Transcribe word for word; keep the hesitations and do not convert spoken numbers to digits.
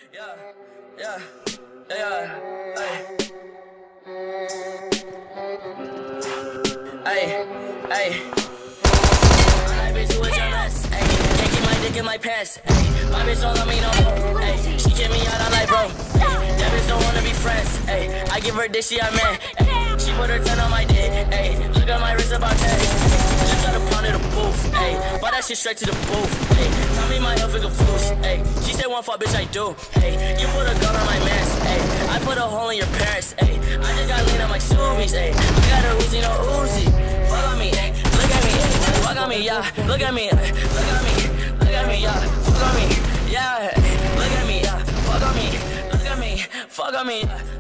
Yeah, yeah, yeah, hey, hey, hey. My bitch who is your ass, hey. Can't keep my dick in my pants, hey. My bitch don't love me no more, hey. She kick me out, I'm like, bro, hey. That bitch don't wanna be friends, hey. I give her dick, she a man, hey. She put her ten on my dick, hey. Look at my wrist about ten, just got a pound of the booth, hey. Bought that shit straight to the booth, hey. Tell me my health is a fluce, hey. She said one fuck, bitch, I do, hey. You put a gun on my mask, hey. I put a hole in your parents, hey. I just got lean on my Subies, hey. I got a Uzi, no Uzi. Fuck on me, hey. Look at me, hey. Fuck on me, yeah. Look at me, look at me, look at me, yeah. Fuck on me, yeah. Look at me, yeah. Fuck on me, look at me, fuck on me, yeah.